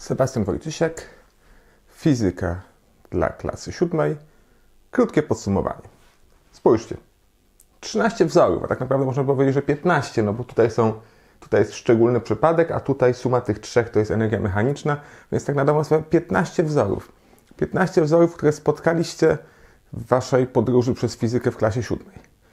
Sebastian Wojtysiak, fizyka dla klasy 7. Krótkie podsumowanie. Spójrzcie, 13 wzorów, a tak naprawdę można powiedzieć, że 15, no bo tutaj jest szczególny przypadek, a tutaj suma tych trzech to jest energia mechaniczna, więc tak na dobrą sprawę 15 wzorów. 15 wzorów, które spotkaliście w waszej podróży przez fizykę w klasie 7.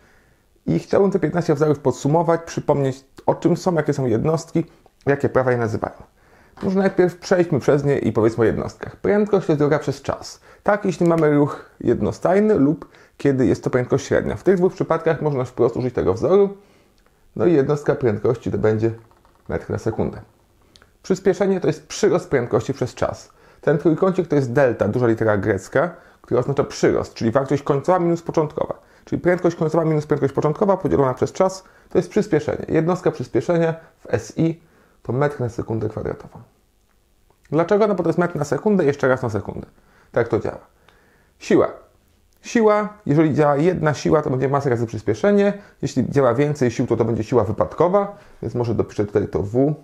I chciałbym te 15 wzorów podsumować, przypomnieć o czym są, jakie są jednostki, jakie prawa je nazywają. Może najpierw przejdźmy przez nie i powiedzmy o jednostkach. Prędkość to jest droga przez czas. Tak, jeśli mamy ruch jednostajny lub kiedy jest to prędkość średnia. W tych dwóch przypadkach można wprost użyć tego wzoru. No i jednostka prędkości to będzie metr na sekundę. Przyspieszenie to jest przyrost prędkości przez czas. Ten trójkącik to jest delta, duża litera grecka, która oznacza przyrost, czyli wartość końcowa minus początkowa. Czyli prędkość końcowa minus prędkość początkowa podzielona przez czas to jest przyspieszenie. Jednostka przyspieszenia w SI to metr na sekundę kwadratową. Dlaczego? No bo to jest metr na sekundę, jeszcze raz na sekundę. Tak to działa. Siła. Siła, jeżeli działa jedna siła, to będzie masa razy przyspieszenie. Jeśli działa więcej sił, to będzie siła wypadkowa. Więc może dopiszę tutaj to W,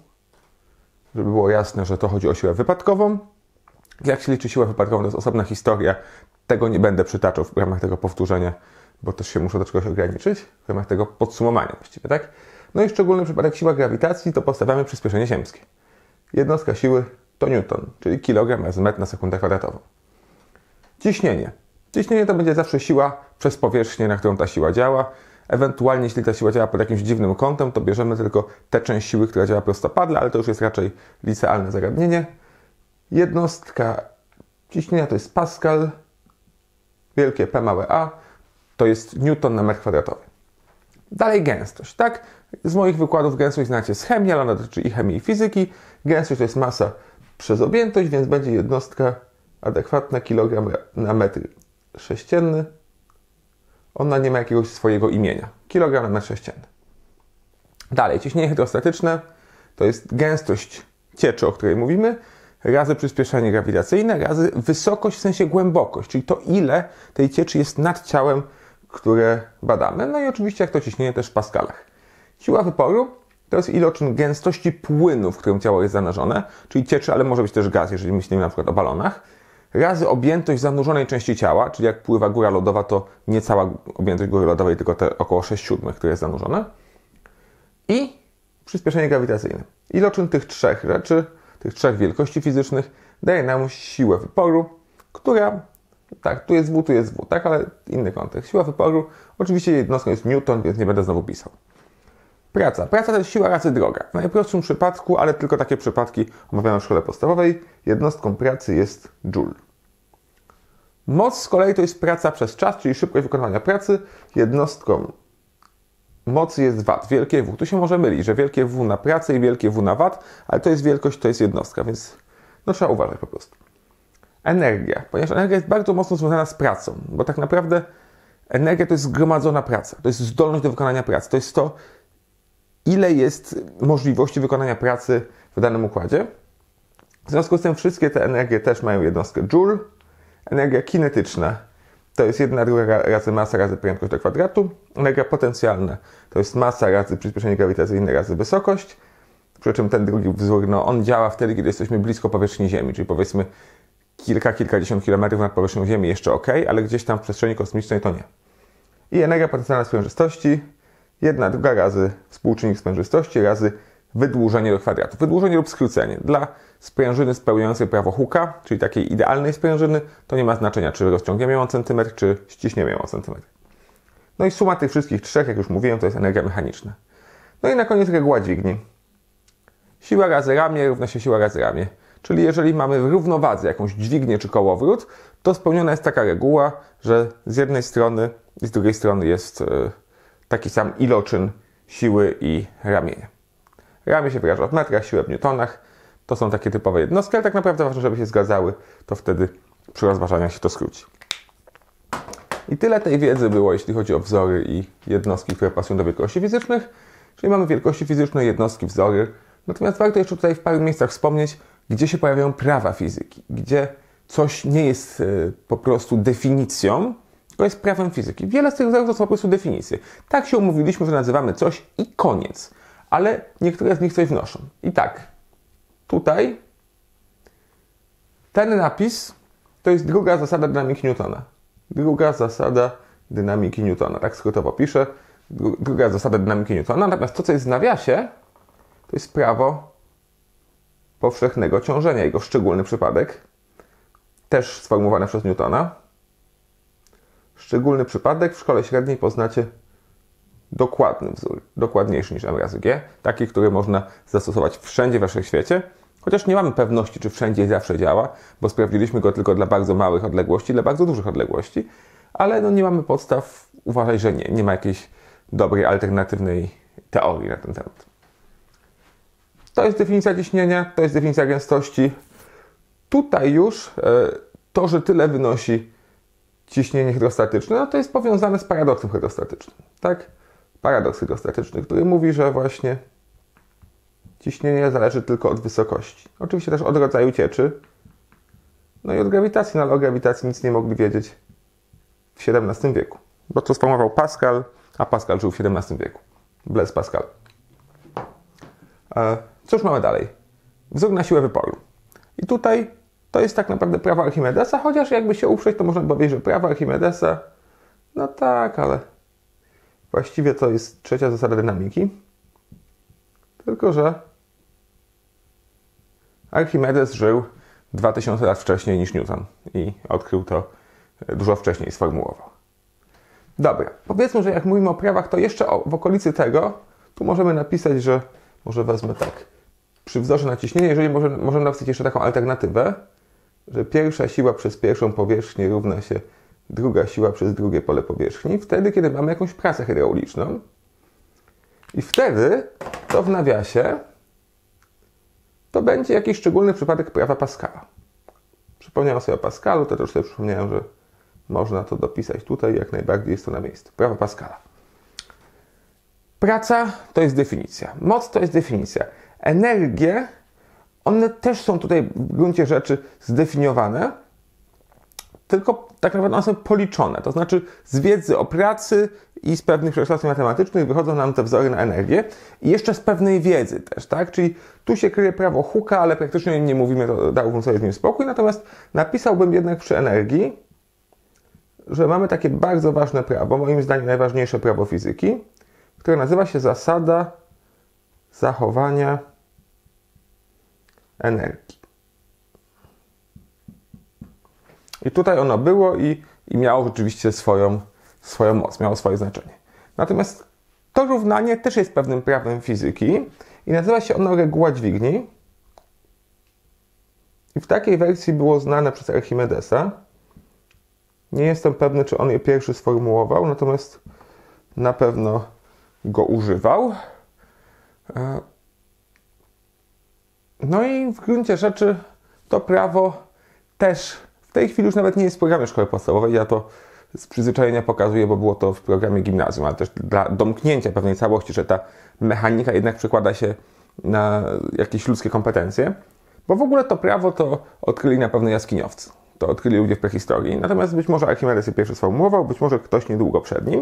żeby było jasne, że to chodzi o siłę wypadkową. Jak się liczy siłę wypadkową, to jest osobna historia. Tego nie będę przytaczał w ramach tego powtórzenia, bo też się muszę do czegoś ograniczyć. W ramach tego podsumowania właściwie, tak? No i szczególny przypadek siła grawitacji, to postawiamy przyspieszenie ziemskie. Jednostka siły to newton, czyli kilogram razy metr na sekundę kwadratową. Ciśnienie. Ciśnienie to będzie zawsze siła przez powierzchnię, na którą ta siła działa. Ewentualnie, jeśli ta siła działa pod jakimś dziwnym kątem, to bierzemy tylko tę część siły, która działa prostopadle, ale to już jest raczej licealne zagadnienie. Jednostka ciśnienia to jest Pascal, wielkie P małe a, to jest newton na metr kwadratowy. Dalej gęstość, tak? Z moich wykładów gęstość znacie z chemii, ale ona dotyczy i chemii, i fizyki. Gęstość to jest masa przez objętość, więc będzie jednostka adekwatna kilogram na metr sześcienny. Ona nie ma jakiegoś swojego imienia. Kilogram na metr sześcienny. Dalej, ciśnienie hydrostatyczne to jest gęstość cieczy, o której mówimy, razy przyspieszenie grawitacyjne, razy wysokość w sensie głębokość, czyli to ile tej cieczy jest nad ciałem, które badamy. No i oczywiście jak to ciśnienie też w paskalach. Siła wyporu to jest iloczyn gęstości płynu, w którym ciało jest zanurzone, czyli cieczy, ale może być też gaz, jeżeli myślimy na przykład o balonach, razy objętość zanurzonej części ciała, czyli jak pływa góra lodowa, to nie cała objętość góry lodowej, tylko te około 6/7, które jest zanurzone. I przyspieszenie grawitacyjne. Iloczyn tych trzech rzeczy, tych trzech wielkości fizycznych daje nam siłę wyporu, która, tak, tu jest W, tak, ale inny kontekst. Siła wyporu, oczywiście jednostką jest newton, więc nie będę znowu pisał. Praca. Praca to jest siła razy droga. W najprostszym przypadku, ale tylko takie przypadki omawiamy w szkole podstawowej, jednostką pracy jest joule. Moc z kolei to jest praca przez czas, czyli szybkość wykonywania pracy. Jednostką mocy jest watt, wielkie W. Tu się może mylić, że wielkie W na pracę i wielkie W na watt, ale to jest wielkość, to jest jednostka, więc no trzeba uważać po prostu. Energia, ponieważ energia jest bardzo mocno związana z pracą, bo tak naprawdę energia to jest zgromadzona praca, to jest zdolność do wykonania pracy, to jest to, ile jest możliwości wykonania pracy w danym układzie. W związku z tym wszystkie te energie też mają jednostkę joule. Energia kinetyczna to jest 1/2 razy masa razy prędkość do kwadratu. Energia potencjalna to jest masa razy przyspieszenie grawitacyjne razy wysokość. Przy czym ten drugi wzór, no, on działa wtedy, kiedy jesteśmy blisko powierzchni Ziemi, czyli powiedzmy kilkadziesiąt kilometrów nad powierzchnią Ziemi jeszcze ok, ale gdzieś tam w przestrzeni kosmicznej to nie. I energia potencjalna sprężystości 1/2 razy współczynnik sprężystości razy wydłużenie do kwadratu. Wydłużenie lub skrócenie. Dla sprężyny spełniającej prawo Hooke'a, czyli takiej idealnej sprężyny, to nie ma znaczenia, czy rozciągniemy ją o centymetr, czy ściśniemy ją o centymetr. No i suma tych wszystkich trzech, jak już mówiłem, to jest energia mechaniczna. No i na koniec reguła dźwigni. Siła razy ramię równa się siła razy ramię. Czyli jeżeli mamy w równowadze jakąś dźwignię czy kołowrót, to spełniona jest taka reguła, że z jednej strony i z drugiej strony jest taki sam iloczyn siły i ramienia. Ramię się wyraża w metrach, siłę w newtonach. To są takie typowe jednostki, ale tak naprawdę ważne, żeby się zgadzały, to wtedy przy rozważaniach się to skróci. I tyle tej wiedzy było, jeśli chodzi o wzory i jednostki, które pasują do wielkości fizycznych. Czyli mamy wielkości fizyczne, jednostki, wzory. Natomiast warto jeszcze tutaj w paru miejscach wspomnieć, gdzie się pojawiają prawa fizyki, gdzie coś nie jest po prostu definicją, tylko jest prawem fizyki. Wiele z tych wzorów to są po prostu definicje. Tak się umówiliśmy, że nazywamy coś i koniec. Ale niektóre z nich coś wnoszą. I tak, tutaj ten napis to jest druga zasada dynamiki Newtona. Druga zasada dynamiki Newtona. Tak skrótowo piszę. Druga zasada dynamiki Newtona. Natomiast to, co jest w nawiasie, to jest prawo powszechnego ciążenia. Jego szczególny przypadek. Też sformułowane przez Newtona. Szczególny przypadek w szkole średniej poznacie dokładny wzór. Dokładniejszy niż m razy g. Taki, który można zastosować wszędzie we wszechświecie. Chociaż nie mamy pewności, czy wszędzie i zawsze działa, bo sprawdziliśmy go tylko dla bardzo małych odległości, dla bardzo dużych odległości, ale no nie mamy podstaw uważać, że nie ma jakiejś dobrej, alternatywnej teorii na ten temat. To jest definicja ciśnienia, to jest definicja gęstości. Tutaj już to, że tyle wynosi ciśnienie hydrostatyczne, no to jest powiązane z paradoksem hydrostatycznym. Tak? Paradoks hydrostatyczny, który mówi, że właśnie ciśnienie zależy tylko od wysokości. Oczywiście też od rodzaju cieczy, no i od grawitacji, no ale o grawitacji nic nie mogli wiedzieć w XVII wieku. Bo to sformułował Pascal, a Pascal żył w XVII wieku. Blaise Pascal. Cóż mamy dalej? Wzór na siłę wyporu. I tutaj to jest tak naprawdę prawo Archimedesa, chociaż jakby się uprzeć, to można powiedzieć, że prawo Archimedesa, no tak, ale właściwie to jest trzecia zasada dynamiki. Tylko że Archimedes żył 2000 lat wcześniej niż Newton i odkrył to dużo wcześniej, sformułował. Dobra, powiedzmy, że jak mówimy o prawach, to jeszcze w okolicy tego, tu możemy napisać, że może wezmę tak, przy wzorze na ciśnienie, jeżeli możemy napisać jeszcze taką alternatywę, że pierwsza siła przez pierwszą powierzchnię równa się druga siła przez drugie pole powierzchni, wtedy, kiedy mamy jakąś pracę hydrauliczną. I wtedy to w nawiasie to będzie jakiś szczególny przypadek prawa Pascala. Przypomniałem sobie o Pascalu, to też sobie przypomniałem, że można to dopisać tutaj, jak najbardziej jest to na miejscu. Prawo Pascala. Praca to jest definicja. Moc to jest definicja. Energie, one też są tutaj w gruncie rzeczy zdefiniowane, tylko tak naprawdę one są policzone. To znaczy z wiedzy o pracy i z pewnych przekształceń matematycznych wychodzą nam te wzory na energię i jeszcze z pewnej wiedzy też, tak? Czyli tu się kryje prawo Hooke'a, ale praktycznie o nim nie mówimy, to dałbym sobie z nim spokój. Natomiast napisałbym jednak przy energii, że mamy takie bardzo ważne prawo, moim zdaniem najważniejsze prawo fizyki, które nazywa się zasada zachowania energii. I tutaj ono było i miało rzeczywiście swoją moc, miało swoje znaczenie. Natomiast to równanie też jest pewnym prawem fizyki i nazywa się ono reguła dźwigni. I w takiej wersji było znane przez Archimedesa. Nie jestem pewny, czy on je pierwszy sformułował, natomiast na pewno go używał. No i w gruncie rzeczy to prawo też w tej chwili już nawet nie jest w programie szkoły podstawowej. Ja to z przyzwyczajenia pokazuję, bo było to w programie gimnazjum, ale też dla domknięcia pewnej całości, że ta mechanika jednak przekłada się na jakieś ludzkie kompetencje. Bo w ogóle to prawo to odkryli na pewno jaskiniowcy. To odkryli ludzie w prehistorii. Natomiast być może Archimedes je pierwszy sformułował, być może ktoś niedługo przed nim.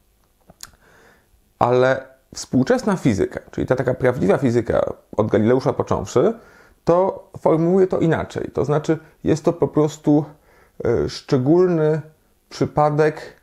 Ale współczesna fizyka, czyli ta taka prawdziwa fizyka od Galileusza począwszy, to formułuje to inaczej. To znaczy jest to po prostu szczególny przypadek.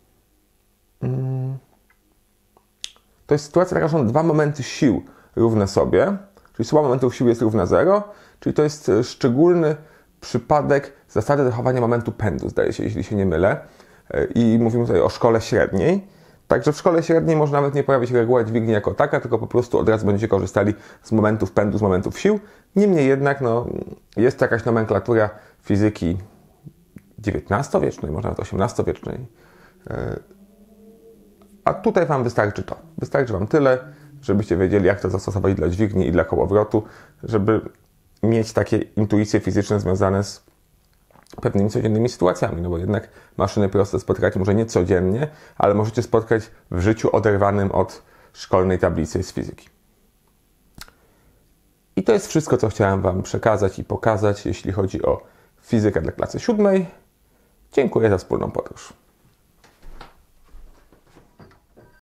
To jest sytuacja taka, że są dwa momenty sił równe sobie, czyli suma momentów sił jest równa 0, czyli to jest szczególny przypadek zasady zachowania momentu pędu, zdaje się, jeśli się nie mylę. I mówimy tutaj o szkole średniej. Także w szkole średniej może nawet nie pojawić reguła dźwigni jako taka, tylko po prostu od razu będziecie korzystali z momentów pędu, z momentów sił. Niemniej jednak no, jest to jakaś nomenklatura fizyki XIX-wiecznej, może nawet XVIII-wiecznej. A tutaj Wam wystarczy to. Wystarczy Wam tyle, żebyście wiedzieli, jak to zastosować dla dźwigni i dla kołowrotu, żeby mieć takie intuicje fizyczne związane z pewnymi codziennymi sytuacjami, no bo jednak maszyny proste spotkać może nie codziennie, ale możecie spotkać w życiu oderwanym od szkolnej tablicy z fizyki. I to jest wszystko, co chciałem Wam przekazać i pokazać, jeśli chodzi o fizykę dla klasy 7. Dziękuję za wspólną podróż.